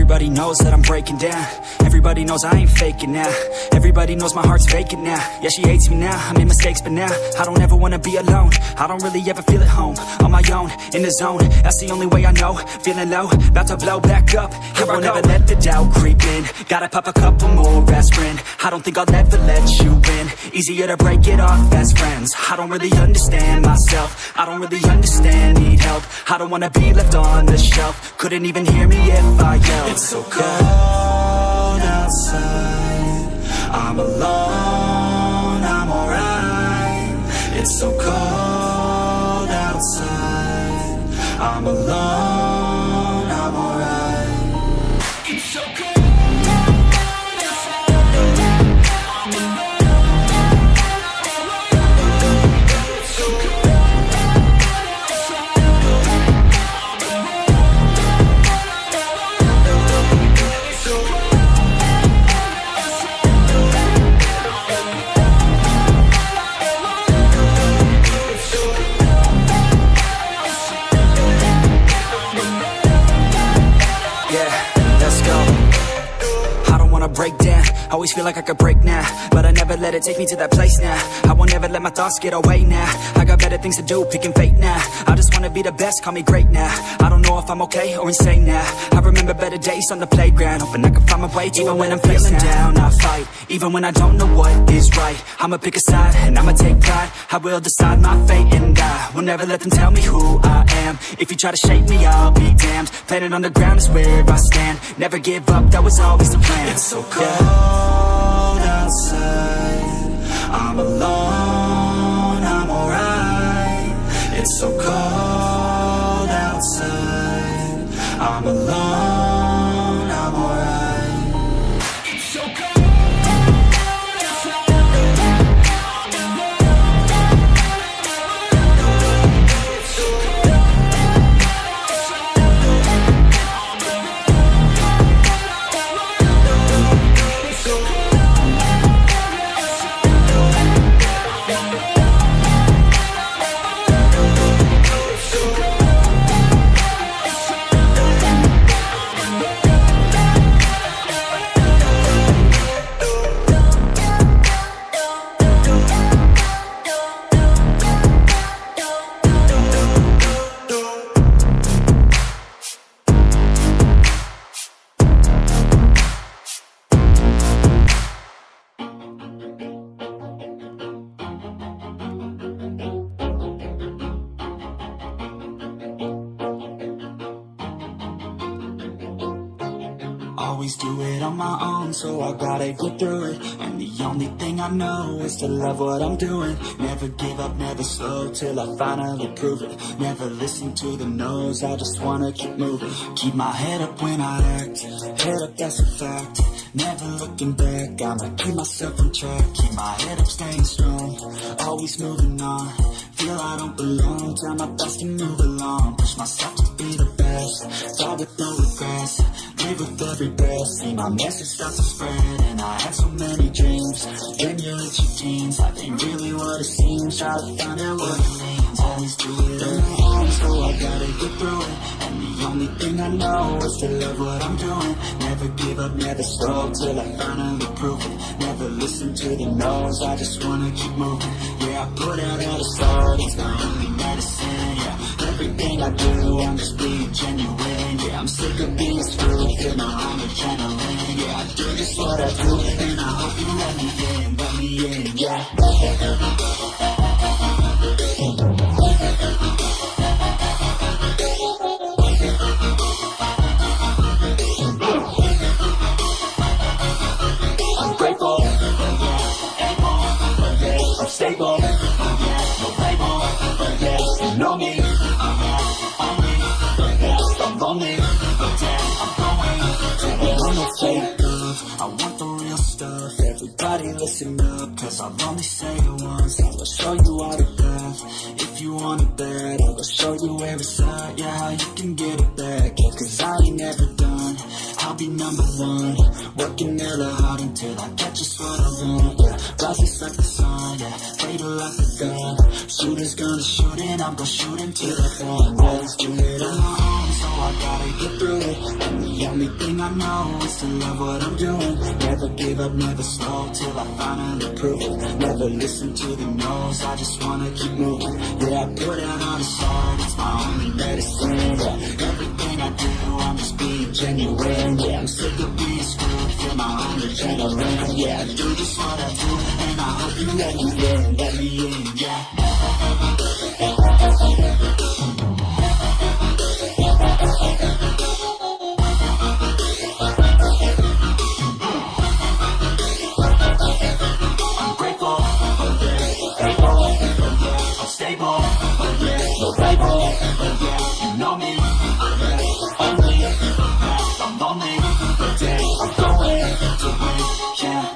Everybody knows that I'm breaking down. Everybody knows I ain't faking now. Everybody knows my heart's vacant now. Yeah, she hates me now, I made mistakes but now I don't ever wanna be alone. I don't really ever feel at home. On my own, in the zone, that's the only way I know. Feeling low, about to blow back up. Here I won't ever let the doubt creep in. Gotta pop a couple more aspirin. I don't think I'll ever let you in. Easier to break it off as friends. I don't really understand myself. I don't really understand, need help. I don't wanna be left on the shelf. Couldn't even hear me if I yelled. It's so cold outside, I'm alone, I'm alright. It's so cold outside, I'm alone, I'm alright. It's so cold. Break down, always feel like I could break now, but I never let it take me to that place now. I won't ever let my thoughts get away now. I got better things to do, picking fate now. I just wanna be the best, call me great now. I don't know if I'm okay or insane now. I remember better days on the playground, hoping I can find my way. Even when I'm feeling down, I fight. Even when I don't know what is right, I'ma pick a side and I'ma take pride. I will decide my fate and I will never let them tell me who I am. If you try to shape me, I'll be damned. Planet on the ground is where I stand. Never give up, that was always the plan. It's so cold outside, I'm alone, I'm alright. It's so cold outside, I'm alone, I'm alright. It's so cold. Always do it on my own, so I gotta get through it. And the only thing I know is to love what I'm doing. Never give up, never slow, till I finally prove it. Never listen to the no's, I just wanna keep moving. Keep my head up when I act, head up, that's a fact. Never looking back, I'ma keep myself on track. Keep my head up, staying strong, always moving on. Feel I don't belong, try my best to move along. Push myself to be the best, die with no regrets. Live with every breath, see my message start to spread. And I had so many dreams, emulate your teens. Life ain't really what it seems, try to find out what it means. Always do it on my own, so I gotta get through it. And the only thing I know is to love what I'm doing. Never give up, never slow, till I finally prove it. Never listen to the no's, I just wanna keep moving. Yeah, I put out all the stars, it's my only medicine. Yeah, everything I do, I'm just being genuine. Yeah, I'm sick of being screwed, feel my own adrenaline. Yeah, I do just what I do, and I hope you let me in, yeah. I'm grateful, I'm stable, no label, you know me, I'm lonely, but damn, I'm going to no fake love, I want the real stuff. Everybody listen up, cause I'll only say it once. I will show you all the path, if you want it bad. I will show you where it's at, yeah, how you can get it back. Yeah, cause I ain't never done, I'll be number one. Working hella hard until I get just what I want. Yeah, rises like the sun, yeah, fatal like the gun. Shooters gonna shoot and I'm gonna shoot until I fall. Always do it on my own, so I gotta get through it. And the only thing I know is to love what I'm doing. Never give up, never slow, till I finally prove it. Never listen to the no's, I just wanna keep moving. Yeah, I put out all this art, it's my only medicine. Yeah, everything I do, I'm just being genuine. Yeah, I'm sick of being screwed, feel my own adrenaline. Yeah, I do just what I do, and I hope you let me in, yeah. I'm grateful, I'm stable, no label, you know me, only, I'm lonely, but I'm going to win, yeah.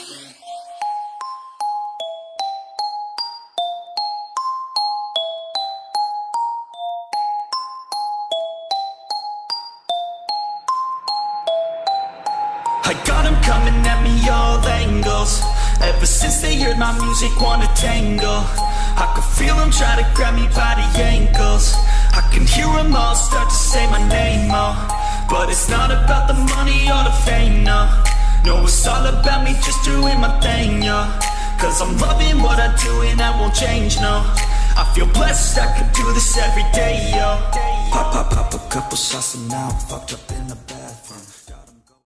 I got them coming at me all angles. Ever since they heard my music, wanna tangle. I can feel them try to grab me by the ankles. I can hear them all start to say my name, oh. But it's not about the money or the fame, no. No, it's all about me just doing my thing, yo. Cause I'm loving what I do and that won't change, no. I feel blessed, I could do this every day, yo. Pop a couple shots and now I'm fucked up in the bed.